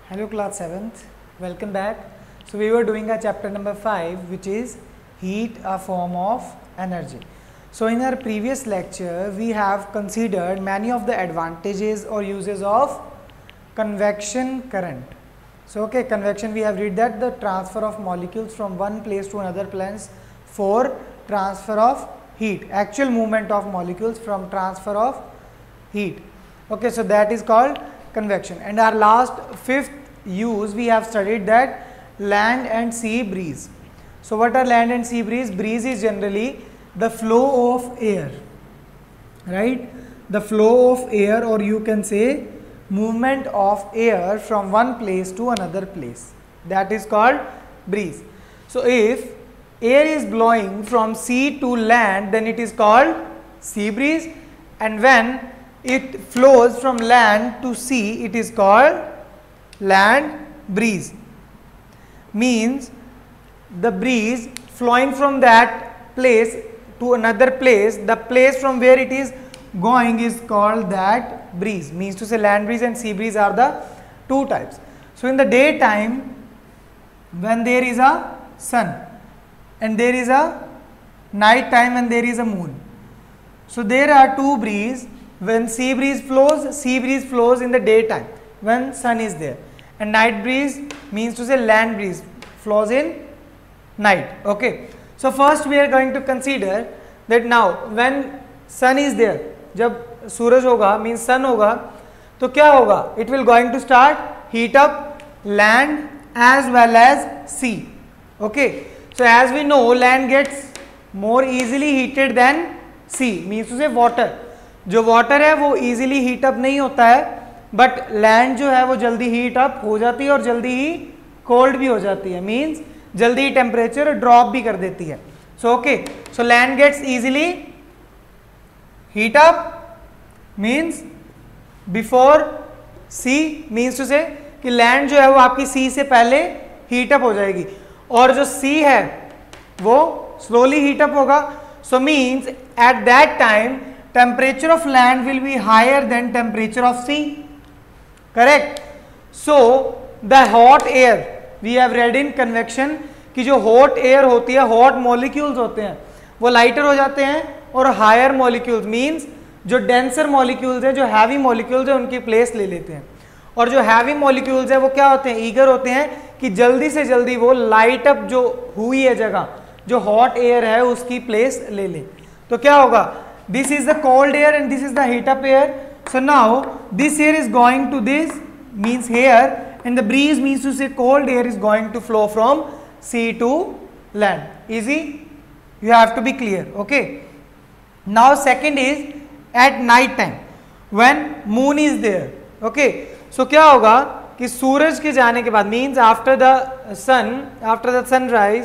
Hello class 7th, welcome back. So we were doing our chapter number 5, which is heat, a form of energy. So in our previous lecture we have considered many of the advantages or uses of convection current. So okay, convection, we have read that the transfer of molecules from one place to another place for transfer of heat, actual movement of molecules from transfer of heat. Okay, so that is called convection. And our last fifth use, we have studied that land and sea breeze. So what are land and sea breeze? Breeze is generally the flow of air, right? The flow of air, or you can say movement of air from one place to another place, that is called breeze. So if air is blowing from sea to land, then it is called sea breeze, and when it flows from land to sea, it is called land breeze. Means the breeze flowing from that place to another place, the place from where it is going is called that breeze. Means to say land breeze and sea breeze are the two types. So in the daytime, when there is a sun, and there is a night time when there is a moon, so there are two breeze. When sea breeze flows in the daytime when sun is there, and night breeze means to say land breeze flows in night. Okay, so first we are going to consider that now when sun is there, जब सूरज होगा means sun होगा, तो क्या होगा? It will going to start heat up land as well as sea. Okay, so as we know, land gets more easily heated than sea, means to say water. जो water है वो easily heat up नहीं होता है, but land जो है वो जल्दी हीट अप हो जाती है और जल्दी ही कोल्ड भी हो जाती है, मींस जल्दी ही टेम्परेचर ड्रॉप भी कर देती है. So okay, so land gets easily heat up means before sea, means to say कि लैंड जो है वो आपकी सी से पहले हीट अप हो जाएगी, और जो सी है वो स्लोली हीट अप होगा. So means at that time temperature of land will be higher than temperature of sea, correct? So the hot air, we have read in convection कि जो hot air होती है, hot molecules होते हैं वो lighter हो जाते हैं, और higher molecules means जो denser molecules हैं, जो heavy molecules हैं, उनकी place ले लेते हैं. और जो heavy molecules हैं वो क्या होते हैं? eager होते हैं कि जल्दी से जल्दी वो light up जो हुई है जगह, जो hot air है उसकी place ले ले. तो क्या होगा? This is the cold air and this is the heat up air. So now this air is going to this, means here, and the breeze means to say cold air is going to flow from sea to land. Easy? You have to be clear. Okay. Now second is at night time when moon is there. Okay. So क्या होगा कि सूरज के जाने के बाद, means after the sunrise,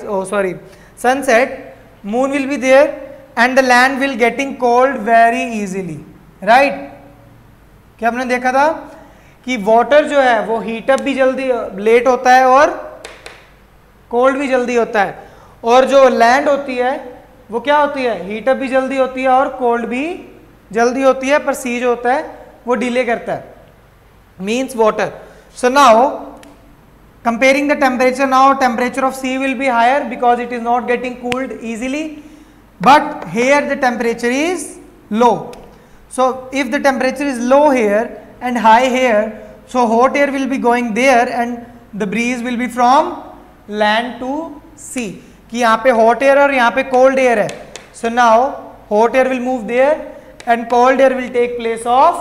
sunset, moon will be there and the land will getting cold very easily, right? क्या आपने देखा था कि वाटर जो है वो हीट अप भी जल्दी लेट होता है और कोल्ड भी जल्दी होता है, और जो लैंड होती है वो क्या होती है? हीट अप भी जल्दी होती है और कोल्ड भी जल्दी होती है, पर सी जो होता है वो डिले करता है, means water. So now comparing the temperature, now temperature of sea will be higher because it is not getting cooled easily, but here the temperature is low. So if the temperature is low here and high here, so hot air will be going there and the breeze will be from land to sea. कि यहाँ पे hot air और यहाँ पे cold air है. So now hot air will move there and cold air will take place of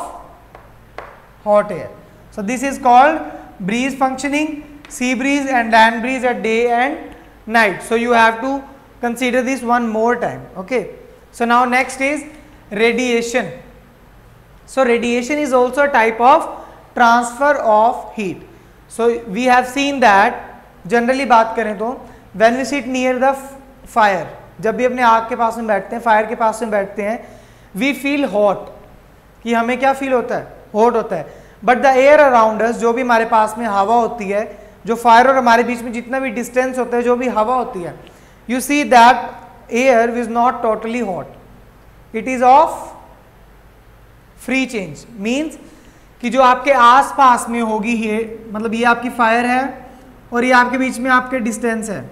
hot air. So this is called breeze functioning, sea breeze and land breeze at day and night. So you have to consider this one more time. Okay. So now next is radiation. So radiation is also a type of transfer of heat. So we have seen that generally बात करें तो when we sit near the fire, जब भी अपने आग के पास में बैठते हैं, फायर के पास में बैठते हैं, we feel hot, कि हमें क्या फील होता है? हॉट होता है. But the air around us, जो भी हमारे पास में हवा होती है, जो फायर और हमारे बीच में जितना भी डिस्टेंस होता है, जो भी हवा होती है, you see that air is not totally hot, it is of free change, means कि जो आपके आसपास में होगी, ये मतलब ये आपकी फायर है और ये आपके बीच में आपके डिस्टेंस है,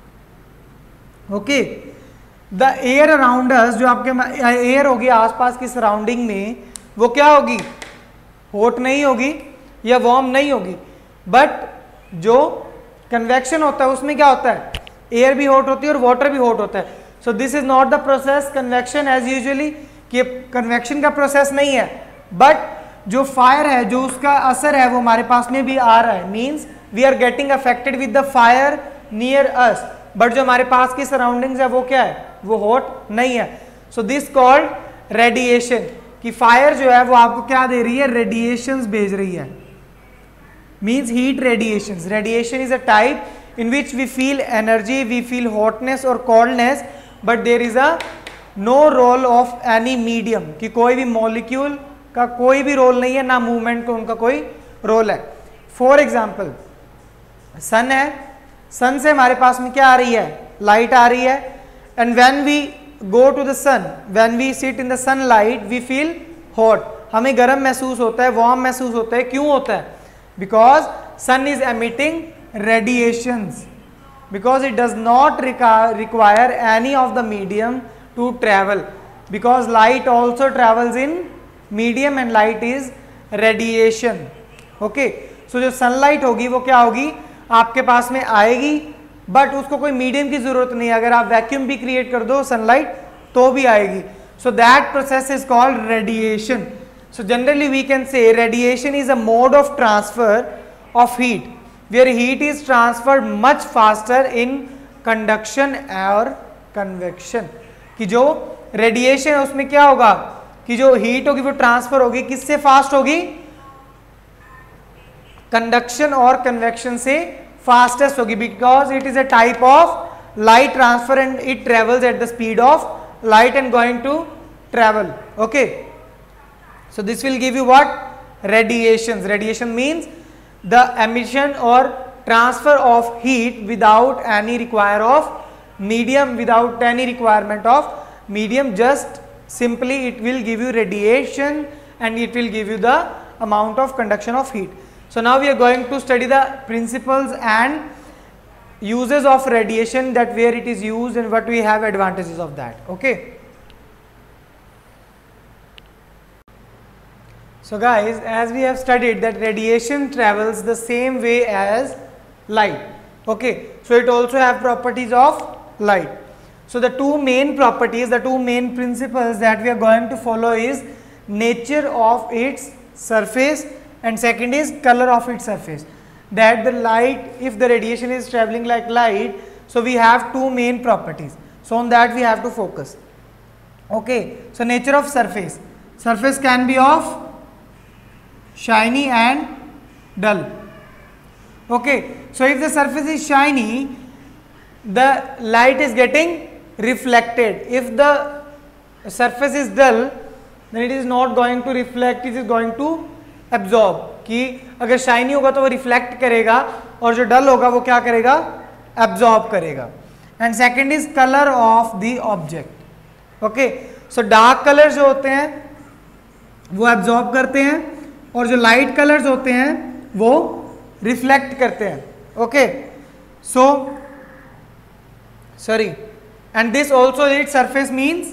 okay. The air around us, जो आपके एयर होगी आसपास की सराउंडिंग में, वो क्या होगी, हॉट नहीं होगी या वार्म नहीं होगी, बट जो कन्वेक्शन होता है उसमें क्या होता है, एयर भी हॉट होती है और वाटर भी हॉट होता है। So this is not the process convection as usually, कि कन्वेक्शन का प्रोसेस नहीं है, बट जो फायर है, जो उसका असर है वो हमारे पास में भी आ रहा है, means we are getting affected with the fire near us, but जो हमारे पास की सराउंडिंग्स है वो क्या है, वो हॉट नहीं है। सो दिस कॉल्ड रेडिएशन, कि फायर जो है वो आपको क्या दे रही है, रेडिएशंस भेज रही है, means heat radiations. Radiation is a type in which we feel energy, we feel hotness और coldness, but there is a no role of any medium, कि कोई भी मॉलिक्यूल का कोई भी रोल नहीं है, ना मूवमेंट का उनका कोई रोल है। फॉर एग्जाम्पल सन है, सन से हमारे पास में क्या आ रही है, लाइट आ रही है, and when we go to the sun, when we sit in the sunlight we feel hot, हमें गर्म महसूस होता है, वार्म महसूस होता है। क्यों होता है, because sun is emitting radiations, because it does not require any of the medium to travel, because light also travels in medium and light is radiation, okay। so जो sunlight होगी वो क्या होगी, आपके पास में आएगी, बट उसको कोई मीडियम की जरूरत नहीं है, अगर आप वैक्यूम भी क्रिएट कर दो सनलाइट तो भी आएगी। So that process is called radiation. So generally we can say radiation is a mode of transfer of heat where heat is transferred much faster in conduction or convection, कि जो radiation है उसमें क्या होगा, कि जो हीट होगी वो ट्रांसफर होगी, किससे फास्ट होगी, कंडक्शन और कन्वेक्शन से फास्टेस्ट होगी, because it is a type of light transfer and it travels at the speed of light and going to travel, okay. So this will give you what, radiation. Radiation means the emission or transfer of heat without any require of medium, without any requirement of medium, just simply it will give you radiation and it will give you the amount of conduction of heat. So now we are going to study the principles and uses of radiation, that where it is used and what we have advantages of that, okay. So guys, as we have studied that radiation travels the same way as light, okay. So it also have properties of light. So the two main properties, the two main principles that we are going to follow is nature of its surface and second is color of its surface. That the light, if the radiation is traveling like light, so we have two main properties. So on that we have to focus, okay. So nature of surface. Surface can be of shiny and dull, okay. So if the surface is shiny, the light is getting reflected. If the surface is dull, then it is not going to reflect, it is going to absorb, कि अगर shiny होगा तो वो reflect करेगा और जो dull होगा वो क्या करेगा, absorb करेगा। And second is color of the object, okay. So dark colors जो होते हैं वो absorb करते हैं और जो लाइट कलर्स होते हैं वो रिफ्लेक्ट करते हैं, okay. So sorry, and this also it surface means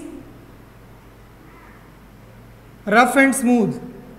rough and smooth,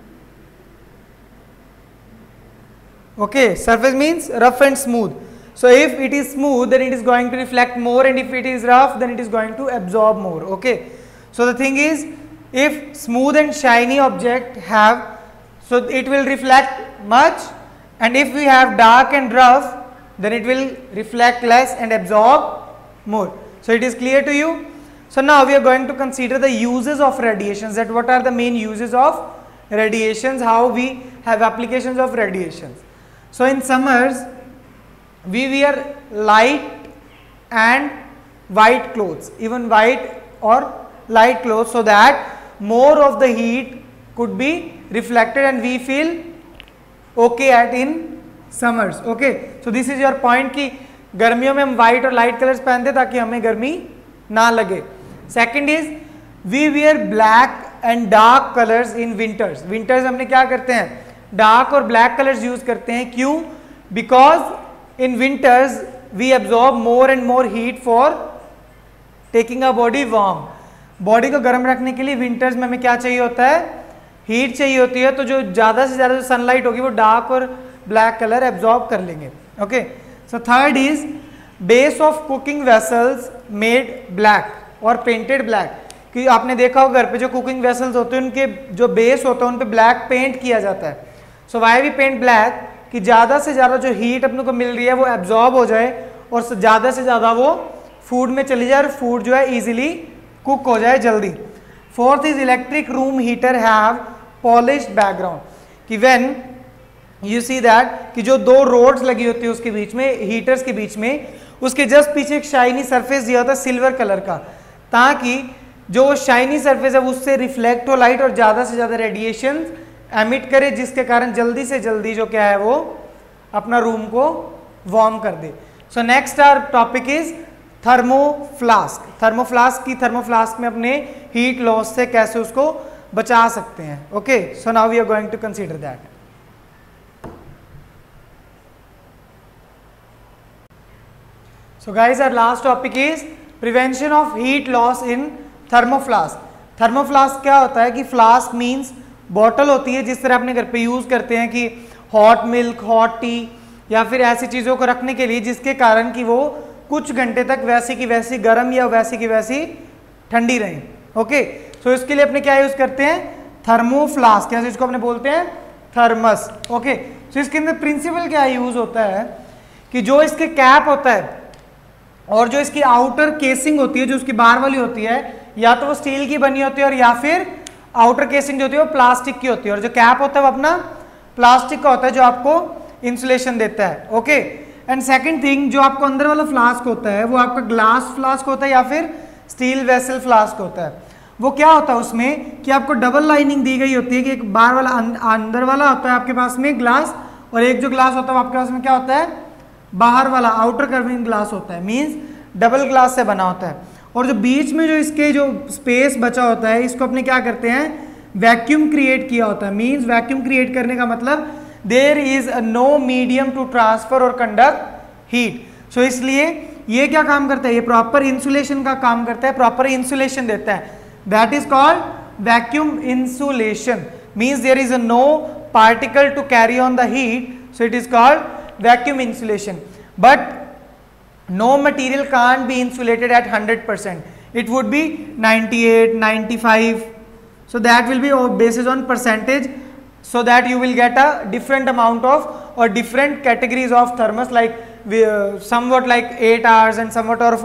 okay. Surface means rough and smooth. So if it is smooth, then it is going to reflect more, and if it is rough, then it is going to absorb more, okay. So the thing is, if smooth and shiny object have, so it will reflect much, and if we have dark and rough, then it will reflect less and absorb more. So it is clear to you. So now we are going to consider the uses of radiations, that what are the main uses of radiations, how we have applications of radiations. So in summers we wear light and white clothes, even white or light clothes, so that more of the heat could be reflected and we feel okay at in summers, okay. So this is your point कि गर्मियों में हम white और light colors पहनते ताकि हमें गर्मी ना लगे. Second is we wear black and dark colours in winters. Winters हमने क्या करते हैं, डार्क और ब्लैक कलर्स यूज करते हैं। क्यों? Because in winters we absorb more and more heat for taking a body warm. Body को गर्म रखने के लिए विंटर्स में हमें क्या चाहिए होता है, हीट चाहिए होती है। तो जो ज़्यादा से ज़्यादा जो सनलाइट होगी वो डार्क और ब्लैक कलर एब्जॉर्ब कर लेंगे। Okay, so third is base of cooking vessels made black और पेंटेड ब्लैक। कि आपने देखा हो घर पे जो कुकिंग वेसल्स होते हैं उनके जो बेस होता है उन पे ब्लैक पेंट किया जाता है। So why we paint black, कि ज़्यादा से ज़्यादा जो हीट अपने को मिल रही है वो एब्जॉर्ब हो जाए और ज़्यादा से ज़्यादा वो फूड में चली जाए और फूड जो है ईजिली कुक हो जाए जल्दी। Fourth is electric room heater have polished background. कि व्हेन यू सी दैट कि जो दो रोड्स लगी होती है उसके बीच में, हीटर्स के बीच में, उसके जस्ट पीछे एक शाइनी सरफेस दिया होता है सिल्वर कलर का, ताकि जो शाइनी सरफेस है उससे रिफ्लेक्ट हो लाइट और ज़्यादा से ज़्यादा रेडिएशन एमिट करे, जिसके कारण जल्दी से जल्दी जो क्या है वो अपना रूम को वार्म कर दे। So next our topic is thermoflask. Thermoflask में अपने हीट लॉस से कैसे उसको बचा सकते हैं। Okay, so now we are going to consider that. So guys, our last topic is prevention of heat loss in thermoflask. Thermoflask क्या होता है कि फ्लास्क मीन्स बॉटल होती है जिस तरह अपने घर पे यूज करते हैं कि हॉट मिल्क, हॉट टी या फिर ऐसी चीज़ों को रखने के लिए जिसके कारण कि वो कुछ घंटे तक वैसी की वैसी गर्म या वैसी की वैसी ठंडी रहे। ओके, सो इसके लिए अपने क्या यूज करते हैं, थर्मोफ्लास्क, या इसको अपने बोलते हैं थर्मस। ओके, सो इसके अंदर प्रिंसिपल क्या यूज होता है कि जो इसके कैप होता है और जो इसकी आउटर केसिंग होती है जो उसकी बाहर वाली होती है, या तो वो स्टील की बनी होती है और या फिर आउटर केसिंग जो होती है वो प्लास्टिक की होती है, और जो कैप होता है वो अपना प्लास्टिक का होता है जो आपको इंसुलेशन देता है। ओके, एंड सेकंड थिंग, जो आपको अंदर वाला फ्लास्क होता है वो आपका ग्लास फ्लास्क होता है या फिर स्टील वेसल फ्लास्क होता है। वो क्या होता है उसमें कि आपको डबल लाइनिंग दी गई होती है कि एक बाहर वाला अंदर वाला होता है आपके पास में ग्लास, और एक जो ग्लास होता है आपके पास में क्या होता है, बाहर वाला आउटर कर्विंग ग्लास होता है, मींस डबल ग्लास से बना होता है। और जो बीच में जो इसके जो स्पेस बचा होता है इसको अपने क्या करते हैं, वैक्यूम क्रिएट किया होता है। मींस वैक्यूम क्रिएट करने का मतलब there is no medium to transfer और कंडक्ट हीट। सो इसलिए ये क्या काम करता है, ये प्रॉपर इंसुलेशन का काम करता है, प्रॉपर इंसुलेशन देता है। That is called vacuum insulation. Means there is no particle to carry on the heat, so it is called vacuum insulation. But no material can't be insulated at 100%. It would be 98, 95. So that will be basis on percentage, so that you will get a different amount of or different categories of thermos, like somewhat like 8 hours and somewhat of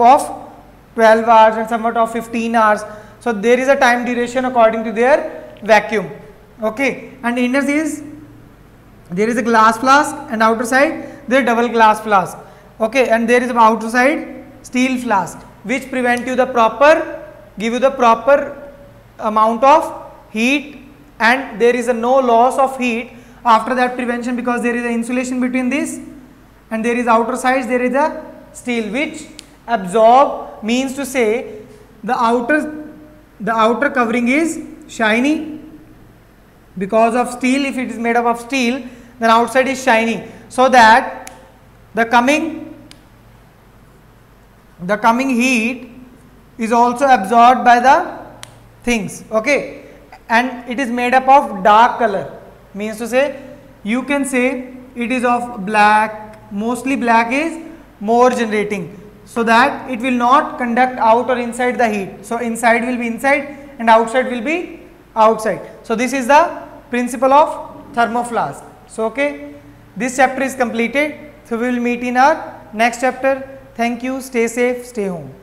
12 hours and somewhat of 15 hours. So there is a time duration according to their vacuum. Okay, and inner is there is a glass flask and outer side there is double glass flask. Okay, and there is outer side steel flask which prevent you the proper, give you the proper amount of heat, and there is a no loss of heat after that prevention, because there is an insulation between this and there is outer sides, there is a steel which absorb, means to say the outer covering is shiny because of steel. If it is made up of steel, then outside is shiny, so that the coming heat is also absorbed by the things. Okay, and it is made up of dark color, means to say you can say it is of black, mostly black is more generating, so that it will not conduct out or inside the heat. So inside will be inside and outside will be outside. So this is the principle of thermoflask. So okay, this chapter is completed. So we will meet in our next chapter. Thank you. Stay safe. Stay home.